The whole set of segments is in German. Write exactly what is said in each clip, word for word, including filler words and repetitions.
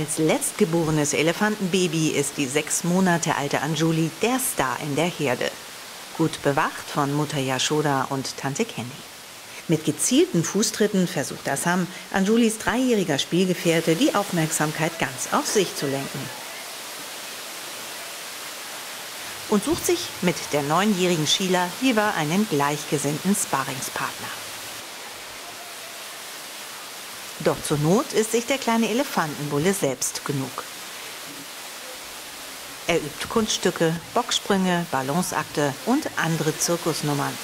Als letztgeborenes Elefantenbaby ist die sechs Monate alte Anjuli der Star in der Herde. Gut bewacht von Mutter Yashoda und Tante Candy. Mit gezielten Fußtritten versucht Assam, Anjulis dreijähriger Spielgefährte, die Aufmerksamkeit ganz auf sich zu lenken. Und sucht sich mit der neunjährigen Sheila lieber einen gleichgesinnten Sparringspartner. Doch zur Not ist sich der kleine Elefantenbulle selbst genug. Er übt Kunststücke, Boxsprünge, Balanceakte und andere Zirkusnummern.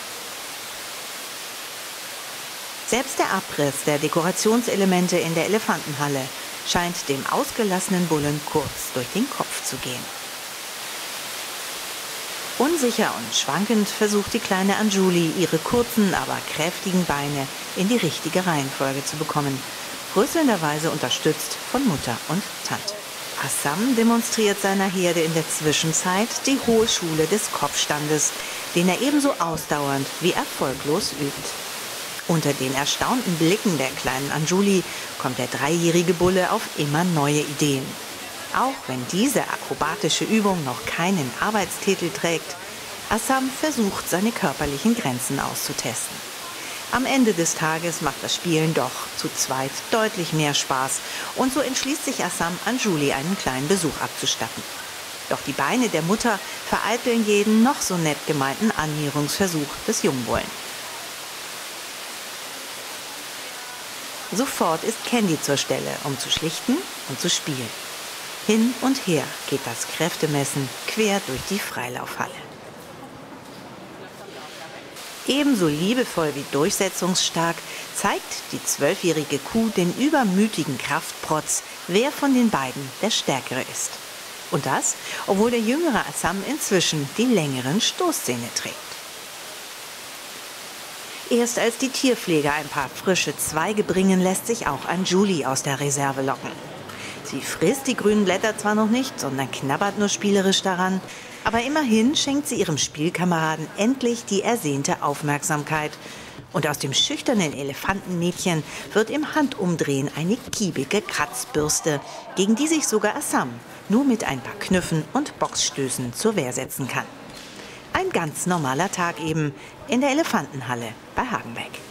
Selbst der Abriss der Dekorationselemente in der Elefantenhalle scheint dem ausgelassenen Bullen kurz durch den Kopf zu gehen. Unsicher und schwankend versucht die kleine Anjuli, ihre kurzen, aber kräftigen Beine in die richtige Reihenfolge zu bekommen, größenderweise unterstützt von Mutter und Tante. Assam demonstriert seiner Herde in der Zwischenzeit die hohe Schule des Kopfstandes, den er ebenso ausdauernd wie erfolglos übt. Unter den erstaunten Blicken der kleinen Anjuli kommt der dreijährige Bulle auf immer neue Ideen. Auch wenn diese akrobatische Übung noch keinen Arbeitstitel trägt, Assam versucht, seine körperlichen Grenzen auszutesten. Am Ende des Tages macht das Spielen doch zu zweit deutlich mehr Spaß und so entschließt sich Assam, Anjuli einen kleinen Besuch abzustatten. Doch die Beine der Mutter vereiteln jeden noch so nett gemeinten Annäherungsversuch des Jungbullen. Sofort ist Candy zur Stelle, um zu schlichten und zu spielen. Hin und her geht das Kräftemessen quer durch die Freilaufhalle. Ebenso liebevoll wie durchsetzungsstark zeigt die zwölfjährige Kuh den übermütigen Kraftprotz, wer von den beiden der Stärkere ist. Und das, obwohl der jüngere Assam inzwischen die längeren Stoßzähne trägt. Erst als die Tierpfleger ein paar frische Zweige bringen, lässt sich auch Anjuli aus der Reserve locken. Sie frisst die grünen Blätter zwar noch nicht, sondern knabbert nur spielerisch daran, aber immerhin schenkt sie ihrem Spielkameraden endlich die ersehnte Aufmerksamkeit. Und aus dem schüchternen Elefantenmädchen wird im Handumdrehen eine kiebige Kratzbürste, gegen die sich sogar Assam nur mit ein paar Knüffen und Boxstößen zur Wehr setzen kann. Ein ganz normaler Tag eben in der Elefantenhalle bei Hagenbeck.